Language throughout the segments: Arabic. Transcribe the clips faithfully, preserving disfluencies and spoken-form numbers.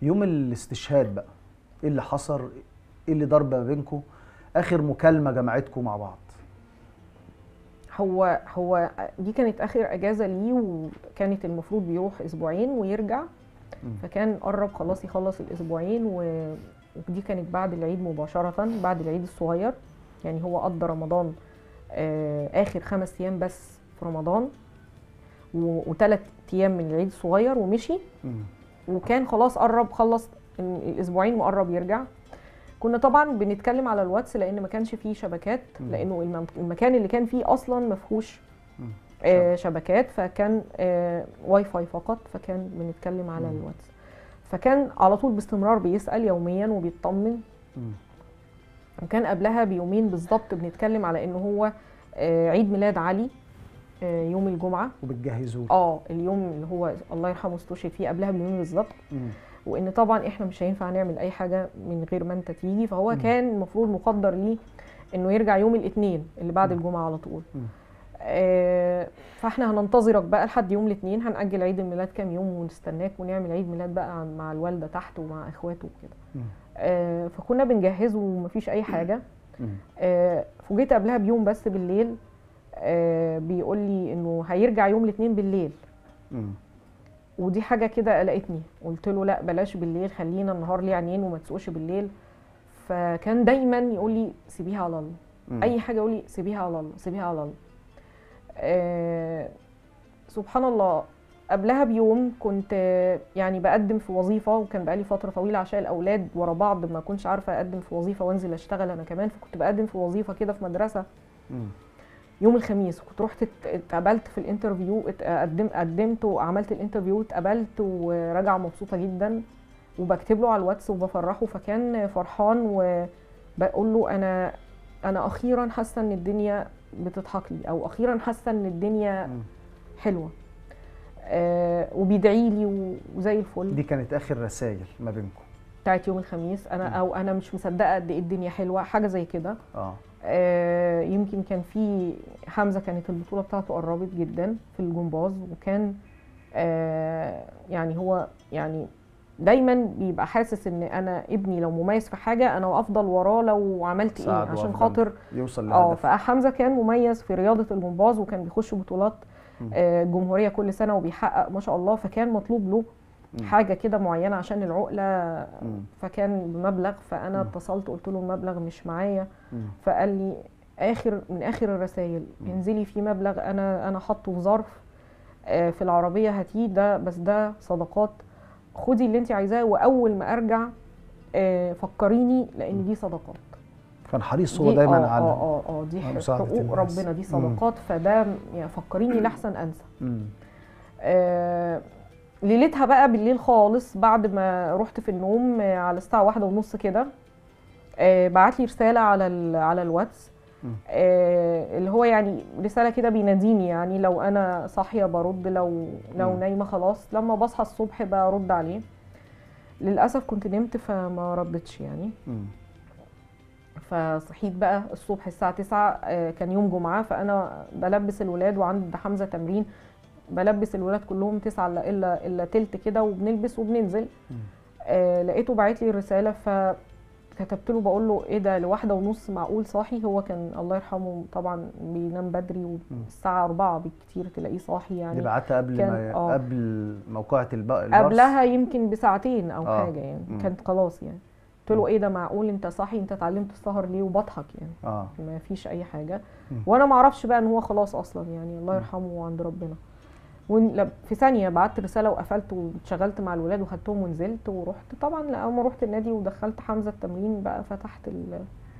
يوم الاستشهاد بقى ايه اللي حصل؟ ايه اللي ضرب ما بينكم؟ اخر مكالمه جمعتكم مع بعض. هو هو دي كانت اخر اجازه ليه، وكانت المفروض بيروح اسبوعين ويرجع. مم. فكان قرب خلاص يخلص الاسبوعين، و- ودي كانت بعد العيد مباشره، بعد العيد الصغير. يعني هو قضى رمضان آه، اخر خمس ايام بس في رمضان، وثلاث ايام من العيد الصغير ومشي. مم. وكان خلاص قرب خلص الاسبوعين وقرب يرجع. كنا طبعا بنتكلم على الواتس لان ما كانش فيه شبكات، مم. لانه الم- المكان اللي كان فيه اصلا ما فيهوش مم. آه شبكات، فكان آه واي فاي فقط، فكان بنتكلم على مم. الواتس. فكان على طول باستمرار بيسأل يوميا وبيطمن. مم. وكان قبلها بيومين بالظبط بنتكلم على انه هو آه عيد ميلاد علي آه يوم الجمعه. وبتجهزوه. اه اليوم اللي هو الله يرحمه استشهد فيه قبلها بيومين بالظبط. مم. وان طبعا احنا مش هينفع نعمل اي حاجه من غير ما انت تيجي. فهو مم. كان المفروض مقدر ليه انه يرجع يوم الاثنين اللي بعد مم. الجمعه على طول. مم. آه فاحنا هننتظرك بقى لحد يوم الاثنين، هنأجل عيد الميلاد كام يوم ونستناك ونعمل عيد ميلاد بقى مع الوالده تحت ومع اخواته وكده. مم. آه فكنا بنجهزه ومفيش اي حاجه. مم. آه فوجئت قبلها بيوم بس بالليل آه بيقول لي انه هيرجع يوم الاثنين بالليل. مم. ودي حاجه كده قلقتني. قلت له لا بلاش بالليل، خلينا النهار ليه عينين وما تسوقش بالليل. فكان دايما يقول لي سيبيها على الله. مم. اي حاجه يقول لي سيبيها على الله، سيبيها على الله. آه سبحان الله. قبلها بيوم كنت آه، يعني بقدم في وظيفه، وكان بقالي فتره طويله عشان الاولاد ورا بعض ما كنتش عارفه اقدم في وظيفه وانزل اشتغل انا كمان. فكنت بقدم في وظيفه كده في مدرسه مم. يوم الخميس. وكنت رحت ات- اتقابلت في الانترفيو، اتقدم قدمت وعملت الانترفيو واتقابلت وراجعه مبسوطه جدا. وبكتب له على الواتس وبفرحه، فكان فرحان. وبقول له انا انا اخيرا حاسه ان الدنيا بتضحك لي، او اخيرا حاسه ان الدنيا مم. حلوه. آه وبيدعي لي وزي الفل. دي كانت اخر رسائل ما بينكم. بتاعت يوم الخميس انا مم. او انا مش مصدقه قد ايه الدنيا حلوه، حاجه زي كده. اه آه، يمكن كان في حمزه كانت البطوله بتاعته قربت جدا في الجمباز، وكان آه، يعني هو يعني دايما بيبقى حاسس ان انا ابني لو مميز في حاجه انا افضل وراه لو عملت ايه ساعد عشان وقف خاطر جنبه يوصل اه. لهدف. فحمزه كان مميز في رياضه الجمباز، وكان بيخش بطولات مم. آه، الجمهوريه كل سنه وبيحقق ما شاء الله. فكان مطلوب له مم. حاجه كده معينه عشان العقله، مم. فكان بمبلغ. فانا مم. اتصلت قلت له المبلغ مش معايا. مم. فقال لي اخر من اخر الرسائل مم. انزلي في مبلغ انا انا حاطه في ظرف آه، في العربيه هاتيه ده، بس ده صدقات، خدي اللي انت عايزاه واول ما ارجع آه، فكريني لان دي صدقات. كان حريص هو دي دايما اه على اه اه اه دي على مساعدة حقوق الناس. ربنا، دي مم. صدقات. فده يعني فكريني لحسن انسى. مم. آه ليلتها بقى بالليل خالص بعد ما رحت في النوم آه، على الساعه واحدة ونص كده آه بعت لي رساله على ال- على الواتس مم. آه اللي هو يعني رساله كده بيناديني، يعني لو انا صاحيه برد، لو لو مم. نايمه خلاص لما بصحى الصبح برد عليه. للاسف كنت نمت فما ردتش يعني. مم. فصحيت بقى الصبح الساعه تسعة آه كان يوم جمعه، فانا بلبس الولاد وعند حمزه تمرين، بلبس الولاد كلهم تسعة الا الا الا تلت كده وبنلبس وبننزل. مم. آه لقيته باعت لي الرساله، فكتبت له بقول له ايه ده لواحدة ونص معقول صاحي؟ هو كان الله يرحمه طبعا بينام بدري، والساعه أربعة بالكتير تلاقيه صاحي يعني. دي بعتها قبل كان ما آه قبل موقعة الب- البرص. قبلها يمكن بساعتين او آه. حاجه يعني. مم. كانت خلاص يعني. قلت له ايه ده معقول انت صاحي؟ انت اتعلمت السهر ليه؟ وبضحك يعني. اه ما فيش اي حاجه. مم. وانا ما اعرفش بقى ان هو خلاص اصلا يعني الله مم. يرحمه عند ربنا. ون- في ثانيه بعت رساله وقفلت واتشغلت مع الولاد وخدتهم ونزلت ورحت. طبعا اول ما رحت النادي ودخلت حمزه التمرين بقى فتحت ال...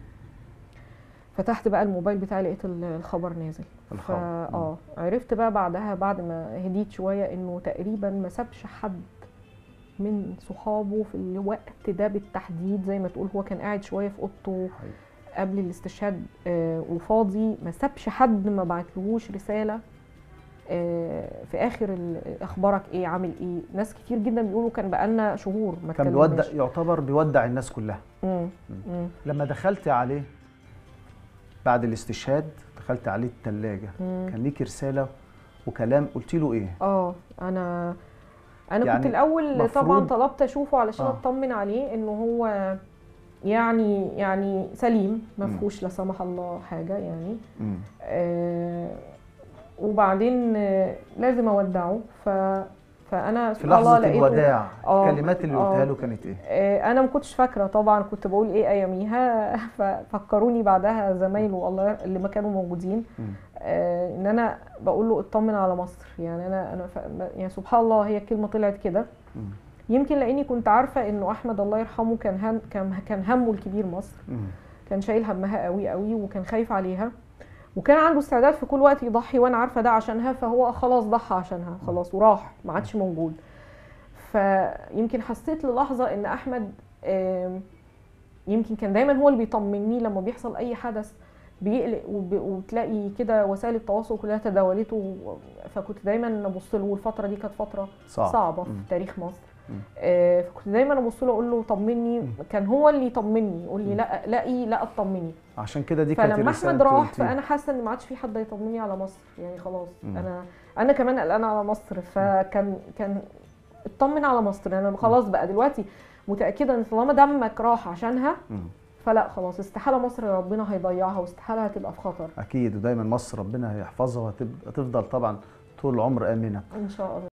فتحت بقى الموبايل بتاعي لقيت ال- الخبر نازل. الخبر. فا مم. اه عرفت بقى بعدها بعد ما هديت شويه انه تقريبا ما سابش حد من صحابه في الوقت ده بالتحديد. زي ما تقول هو كان قاعد شويه في اوضته حقيقي. قبل الاستشهاد آه وفاضي، ما سابش حد ما بعتلهوش رساله آه في اخر ال- اخبارك ايه، عامل ايه. ناس كتير جدا بيقولوا كان بقالنا شهور ما كان بيودع، اتكلمناش. يعتبر بيودع الناس كلها. مم. مم. مم. لما دخلت عليه بعد الاستشهاد دخلت عليه الثلاجه، مم. كان ليك رساله وكلام قلت له ايه؟ اه انا انا يعني كنت الاول مفروض- طبعا طلبت اشوفه علشان آه. اطمن عليه انه هو يعني يعني سليم، ما مم. فيهوش لا سمح الله حاجه يعني. مم. آه وبعدين آه لازم اودعه. ف فانا في سبحان الله لحظه لقيته. الوداع آه، الكلمات اللي قلتها آه. له كانت ايه؟ آه، انا ما كنتش فاكره طبعا، كنت بقول ايه اياميها ففكروني بعدها زمايله الله اللي ما كانوا موجودين، مم. آه، ان انا بقول له اطمن على مصر. يعني انا انا ف... يعني سبحان الله هي الكلمه طلعت كده. مم. يمكن لاني كنت عارفه انه احمد الله يرحمه كان هم... كان كان همه الكبير مصر، مم. كان شايل همها قوي قوي وكان خايف عليها، وكان عنده استعداد في كل وقت يضحي، وانا عارفه ده عشانها، فهو خلاص ضحى عشانها خلاص وراح ما عادش موجود. فيمكن حسيت للحظه ان احمد آم، يمكن كان دايما هو اللي بيطمني لما بيحصل اي حدث بيقلق، وب- وتلاقي كده وسائل التواصل كلها تداولته، فكنت دايما ابص له. الفتره دي كانت فتره صعب. صعبه في مم. تاريخ مصر. مم. آه، فكنت دايما ابص له اقول له طمني. مم. كان هو اللي يطمني يقول لي مم. لا لاقي لا اطمني. عشان كده دي كانت فلما الرساله احمد اللي راح قلتيها. فانا حاسه ان ما عادش في حد يطمني على مصر، يعني خلاص. مم. انا انا كمان قلقانه على مصر. فكان كان اطمن على مصر. انا خلاص بقى دلوقتي متاكده ان طالما دمك راح عشانها مم. فلا خلاص استحاله مصر ربنا هيضيعها، واستحاله هتبقى في خطر. اكيد، ودايما مصر ربنا هيحفظها وهتفضل طبعا طول العمر امنه. ان شاء الله.